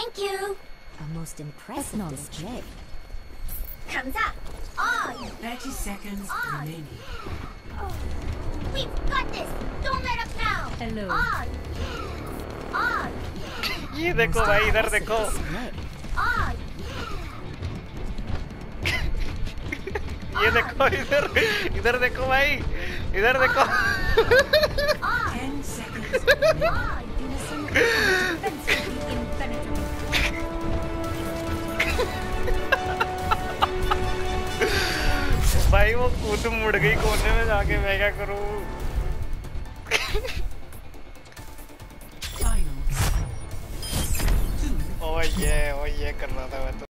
Thank you. A most impressive display. 감사. 30 seconds remaining. We've got this. Don't let up now. Hello. ये देखो भाई इधर देखो ये देखो इधर इधर देखो भाई इधर देखो 10 seconds भाई वो कूद मुड़ गई कोने में जाके मैं क्या करूं ओ ये कर रहा था मैं तो